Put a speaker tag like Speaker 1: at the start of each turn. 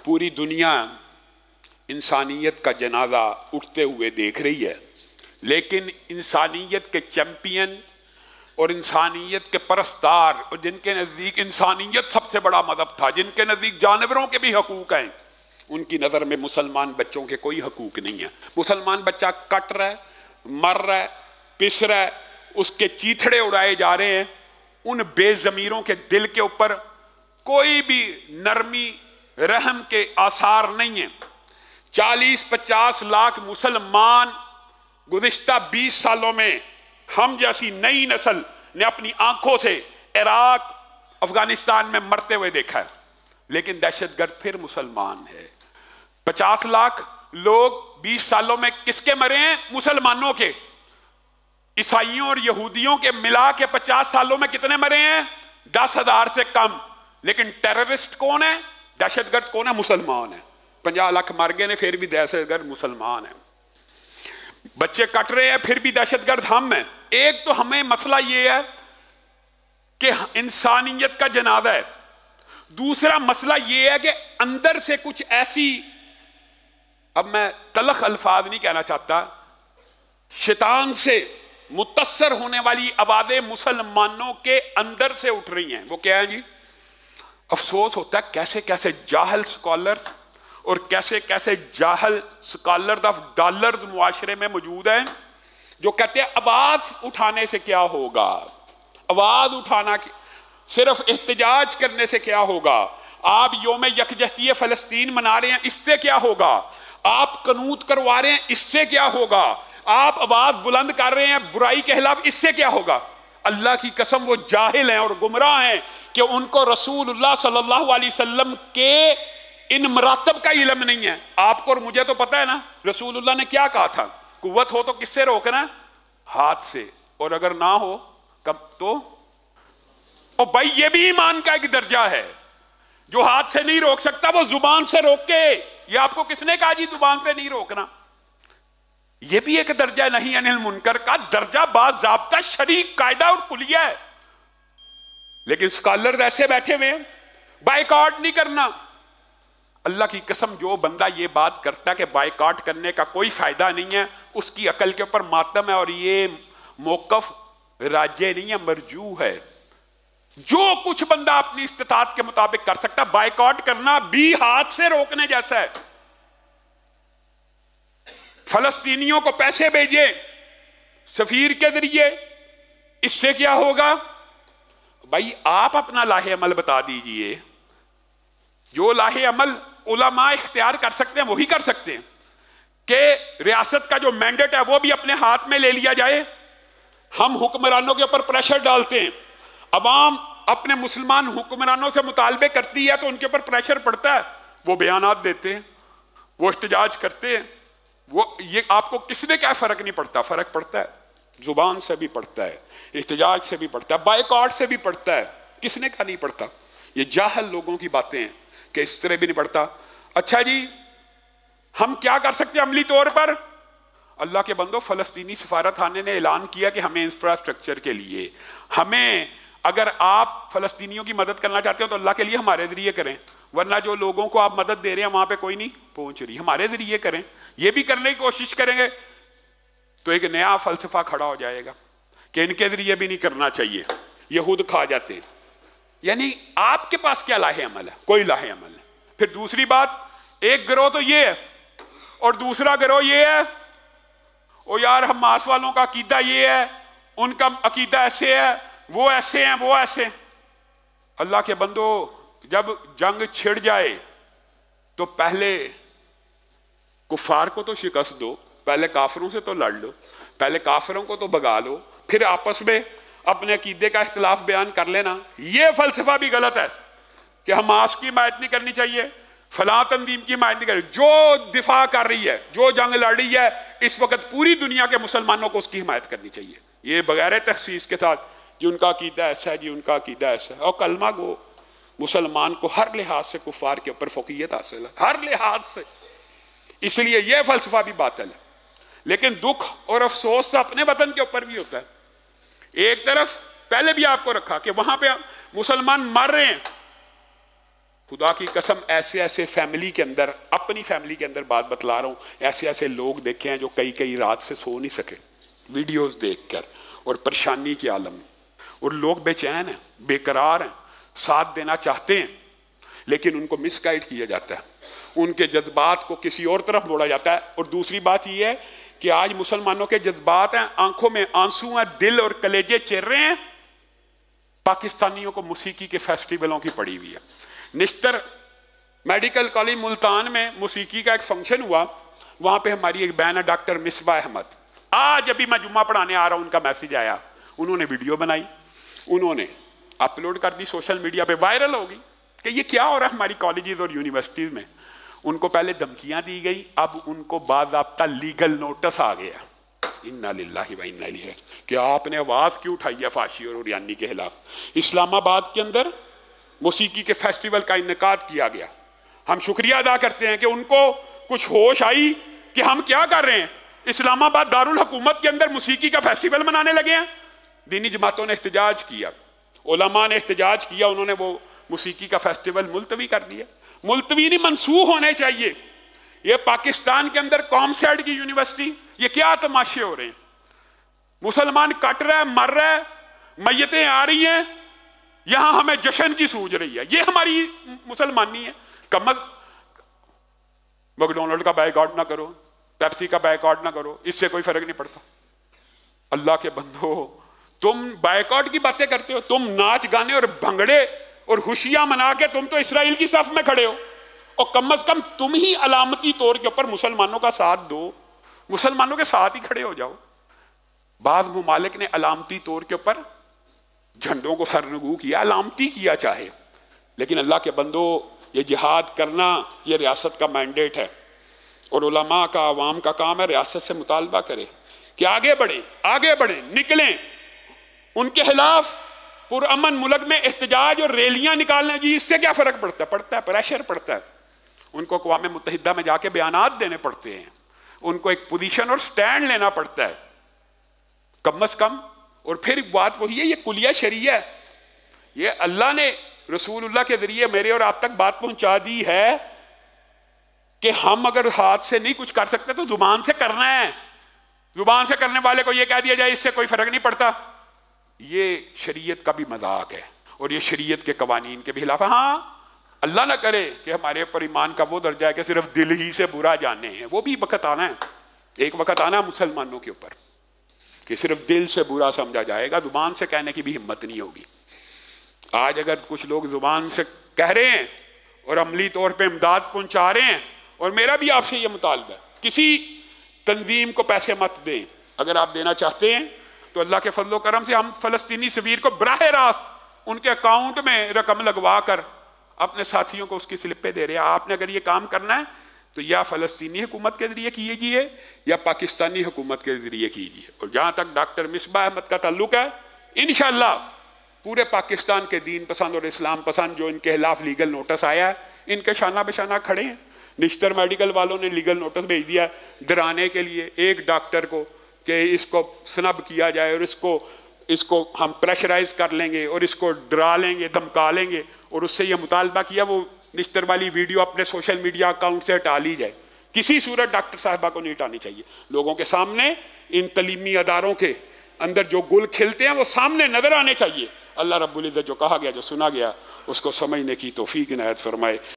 Speaker 1: पूरी दुनिया इंसानियत का जनाजा उठते हुए देख रही है, लेकिन इंसानियत के चैंपियन और इंसानियत के परस्तार और जिनके नज़दीक इंसानियत सबसे बड़ा मज़हब था, जिनके नज़दीक जानवरों के भी हकूक़ हैं, उनकी नज़र में मुसलमान बच्चों के कोई हकूक़ नहीं है। मुसलमान बच्चा कट रहा है, मर रहा है, पिस रहा है, उसके चीथड़े उड़ाए जा रहे हैं। उन बेज़मीरों के दिल के ऊपर कोई भी नरमी रहम के आसार नहीं है। 40-50 लाख मुसलमान गुज़िश्ता 20 सालों में हम जैसी नई नस्ल ने अपनी आंखों से इराक, अफगानिस्तान में मरते हुए देखा है, लेकिन दहशतगर्द फिर मुसलमान है। 50 लाख लोग 20 सालों में किसके मरे हैं? मुसलमानों के। ईसाइयों और यहूदियों के मिला के 50 सालों में कितने मरे हैं? 10,000 से कम। लेकिन टेररिस्ट कौन है? दहशतगर्द कौन है? मुसलमान है। 50 लाख मर गए ने, फिर भी दहशतगर्द मुसलमान है। बच्चे कट रहे हैं, फिर भी दहशतगर्द हम हैं। एक तो हमें मसला यह है कि इंसानियत का जनाजा है। दूसरा मसला यह है कि अंदर से कुछ ऐसी, अब मैं तलख अल्फाज नहीं कहना चाहता, शैतान से मुतस्सर होने वाली आवाजें मुसलमानों के अंदर से उठ रही हैं। वो क्या है जी? अफसोस होता है कैसे कैसे जाहल स्कॉलर्स और कैसे कैसे जाहल स्कॉलर्स ऑफ डॉलर मुआशरे में मौजूद हैं, जो कहते हैं आवाज उठाने से क्या होगा, आवाज उठाना सिर्फ एहतजाज करने से क्या होगा, आप योम यकजहती फलस्तीन मना रहे हैं, इससे क्या होगा, आप कनूत करवा रहे हैं, इससे क्या होगा, आप आवाज बुलंद कर रहे हैं बुराई के खिलाफ, इससे क्या होगा। अल्लाह की कसम वो जाहिल हैं और गुमराह हैं कि उनको रसूलुल्लाह सल्लल्लाहु अलैहि वसल्लम के इन मरातब का इल्म नहीं है। आपको और मुझे तो पता है ना रसूलुल्लाह ने क्या कहा था, कुव्वत हो तो किससे रोकना? हाथ से, और अगर ना हो कब तो और भाई ये भी ईमान का एक दर्जा है। जो हाथ से नहीं रोक सकता वो जुबान से रोक के, ये आपको किसने कहा जी जुबान से नहीं रोकना? ये भी एक दर्जा नहीं अनिल मुनकर का दर्जा, बाज़ाब्ता शरीक कायदा और कुलिया है। लेकिन स्कॉलर्स ऐसे बैठे हुए हैं, बायकॉट नहीं करना। अल्लाह की कसम जो बंदा ये बात करता है कि बायकॉट करने का कोई फायदा नहीं है, उसकी अकल के ऊपर मातम है और ये मौकफ राज्य नहीं है, मरजू है। जो कुछ बंदा अपनी इस्तिताअत के मुताबिक कर सकता, बायकॉट करना भी हाथ से रोकने जैसा है। फलस्तीनियों को पैसे भेजे सफीर के जरिए, इससे क्या होगा? भाई आप अपना लाहे अमल बता दीजिए। जो लाहे अमल उलमा इख्तियार कर सकते हैं वही कर सकते हैं कि रियासत का जो मैंडेट है वो भी अपने हाथ में ले लिया जाए। हम हुक्मरानों के ऊपर प्रेशर डालते हैं, अवाम अपने मुसलमान हुक्मरानों से मुतालबे करती है तो उनके ऊपर प्रेशर पड़ता है, वो बयानात देते हैं, वो इख्तिजाज करते हैं। वो ये आपको किसने क्या फर्क नहीं पड़ता? फर्क पड़ता है, जुबान से भी पड़ता है, इख्तिजाज से भी पड़ता है, बायकॉट से भी पड़ता है। किसने का नहीं पड़ता? ये जाहल लोगों की बातें हैं कि इस तरह भी नहीं पड़ता। अच्छा जी, हम क्या कर सकते हैं अमली तौर पर? अल्लाह के बंदो, फलस्तीनी सफारत खाने ने ऐलान किया कि हमें इंफ्रास्ट्रक्चर के लिए, हमें अगर आप फलस्तीनियों की मदद करना चाहते हो तो अल्लाह के लिए हमारे जरिए करें, वरना जो लोगों को आप मदद दे रहे हैं वहां पे कोई नहीं पहुंच रही, हमारे जरिए करें। ये भी करने की कोशिश करेंगे तो एक नया फलसफा खड़ा हो जाएगा कि इनके जरिए भी नहीं करना चाहिए, यहूद खा जाते हैं। यानी आपके पास क्या लाहे अमल है? कोई लाहे अमल है। फिर दूसरी बात, एक गिरोह तो ये है और दूसरा गिरोह ये है, ओ यार हमास वालों का अकीदा ये है, उनका अकीदा ऐसे है, वो ऐसे हैं, वो ऐसे। अल्लाह के बंदो, जब जंग छिड़ जाए तो पहले कुफार को तो शिकस्त दो, पहले काफिरों से तो लड़ लो, पहले काफिरों को तो भगा लो, फिर आपस में अपने अकीदे का इख्तिलाफ बयान कर लेना। ये फलसफा भी गलत है कि हमास की हिमायत नहीं करनी चाहिए, फलां तंजीम की हिमायत नहीं करनी। जो दिफा कर रही है, जो जंग लड़ रही है इस वक्त पूरी दुनिया के मुसलमानों को उसकी हिमायत करनी चाहिए, ये बगैर तखसीस के साथ जी उनका अकीदा ऐसा है, जी उनका अकीदा ऐसा है। और कलमा गो मुसलमान को हर लिहाज से कुफार के ऊपर फौकियत हासिल है, हर लिहाज से। इसलिए यह फलसफा भी बातिल है। लेकिन दुख और अफसोस तो अपने वतन के ऊपर भी होता है। एक तरफ पहले भी आपको रखा कि वहां पे मुसलमान मर रहे हैं, खुदा की कसम, ऐसे ऐसे फैमिली के अंदर, अपनी फैमिली के अंदर बात बतला रहा हूँ, ऐसे ऐसे लोग देखे हैं जो कई कई रात से सो नहीं सके वीडियोस देखकर, और परेशानी के आलम, और लोग बेचैन हैं, बेकरार हैं, साथ देना चाहते हैं लेकिन उनको मिसगाइड किया जाता है, उनके जज्बात को किसी और तरफ मोड़ा जाता है। और दूसरी बात यह है कि आज मुसलमानों के जज्बात हैं, आंखों में आंसू हैं, दिल और कलेजे चिर रहे हैं, पाकिस्तानियों को मौसीकी के फेस्टिवलों की पड़ी हुई है। निश्तर मेडिकल कॉलेज मुल्तान में मौसीकी का एक फंक्शन हुआ, वहां पे हमारी एक बहन है डॉक्टर मिसबा अहमद, आज अभी मैं जुम्मा पढ़ाने आ रहा हूं, उनका मैसेज आया, उन्होंने वीडियो बनाई, उन्होंने अपलोड कर दी, सोशल मीडिया पे वायरल होगी कि ये क्या हो रहा है हमारी कॉलेजेस और यूनिवर्सिटीज में। उनको पहले धमकियां दी गई, अब उनको बाज़ाब्ता लीगल नोटिस आ गया, इन्ना लिल्लाहि व इन्ना इलैहि राजिऊन, कि आपने आवाज क्यों उठाई है फाशी और उरियानी के खिलाफ। इस्लामाबाद के अंदर मौसीकी के फेस्टिवल का इनेकाद किया गया। हम शुक्रिया अदा करते हैं कि उनको कुछ होश आई कि हम क्या कर रहे हैं, इस्लामाबाद दारुल हुकूमत के अंदर मौसीकी का फेस्टिवल मनाने लगे हैं। दीनी जमातों ने एहतजाज किया, उलमा ने एहतजाज किया, उन्होंने वो मौसीकी का फेस्टिवल मुलतवी कर दिया। मुलतवी नहीं, मनसूख होने चाहिए। ये पाकिस्तान के अंदर कॉमसैड की यूनिवर्सिटी, ये क्या तमाशे हो रहे हैं, मुसलमान कट रहा है, मर रहा है, मैयतें आ रही हैं, यहां हमें जश्न की सूझ रही है, ये हमारी मुसलमानी है। मैकडोनल्ड का बायकॉट ना करो, पेप्सी का बायकॉट ना करो, इससे कोई फर्क नहीं पड़ता। अल्लाह के बंदो, तुम बायकॉट की बातें करते हो, तुम नाच गाने और भंगड़े और खुशियां मना के तुम तो इसराइल की सफ में खड़े हो, और कम से कम तुम ही अलामती तौर के ऊपर मुसलमानों का साथ दो, मुसलमानों के साथ ही खड़े हो जाओ। बाज़ मुमालिक ने अलामती तौर के ऊपर झंडों को सरनगू किया, अलामती किया चाहे, लेकिन अल्लाह के बंदो, ये जिहाद करना ये रियासत का मैंडेट है, और उलमा का, आवाम का काम है रियासत से मुतालबा करे कि आगे बढ़े, आगे बढ़े, निकलें, उनके खिलाफ पुरअमन मुल्क में एहतजाज और रैलियां निकालने जी, इससे क्या फर्क पड़ता है? पड़ता है, प्रेशर पड़ता है। उनको अक़वाम मुत्तहिदा में जाके बयानात देने पड़ते हैं, उनको एक पोजीशन और स्टैंड लेना पड़ता है कम से कम। और फिर बात वही है, ये कुलिया शरिया है, ये अल्लाह ने रसूलुल्लाह के जरिए मेरे और आप तक बात पहुंचा दी है कि हम अगर हाथ से नहीं कुछ कर सकते तो जुबान से करना है। जुबान से करने वाले को ये कह दिया जाए इससे कोई फर्क नहीं पड़ता, ये शरीयत का भी मजाक है और ये शरीयत के कवानीन के भी खिलाफ है। हाँ, अल्लाह ना करे कि हमारे ऊपर ईमान का वो दर्जा है कि सिर्फ दिल ही से बुरा जाने हैं, वो भी वक्त आना है, एक वक्त आना है मुसलमानों के ऊपर कि सिर्फ दिल से बुरा समझा जाएगा, जुबान से कहने की भी हिम्मत नहीं होगी। आज अगर कुछ लोग जुबान से कह रहे हैं और अमली तौर पे इमदाद पहुंचा रहे हैं, और मेरा भी आपसे ये मुतालबा है, किसी तंजीम को पैसे मत दें, अगर आप देना चाहते हैं तो अल्लाह के फजलो करम से हम फ़लस्तीनी सफीर को बराह रास्त उनके अकाउंट में रकम लगवा कर अपने साथियों को उसकी स्लिपें दे रहे हैं। आपने अगर ये काम करना है तो या फ़लस्तीनी हुकूमत के ज़रिए कीजिए या पाकिस्तानी हुकूमत के ज़रिए कीजिए। और जहाँ तक डॉक्टर मिसबा अहमद का ताल्लुक है, इंशाअल्लाह पूरे पाकिस्तान के दीन पसंद और इस्लाम पसंद जो इनके खिलाफ लीगल नोटिस आया है, इनके शाना बेशाना खड़े हैं। निश्तर मेडिकल वालों ने लीगल नोटिस भेज दिया डराने के लिए एक डॉक्टर को कि इसको स्नब किया जाए और इसको हम प्रेशराइज कर लेंगे और इसको डरा लेंगे, धमका लेंगे, और उससे ये मुतालबा किया वो निश्तर वाली वीडियो अपने सोशल मीडिया अकाउंट से हटा ली जाए। किसी सूरत डॉक्टर साहबा को नहीं हटानी चाहिए। लोगों के सामने इन तलीमी अदारों के अंदर जो गुल खिलते हैं वो सामने नजर आने चाहिए। अल्लाह रब्बुल इज़्ज़त जो कहा गया, जो सुना गया, उसको समझने की तौफीक इनायत फरमाए।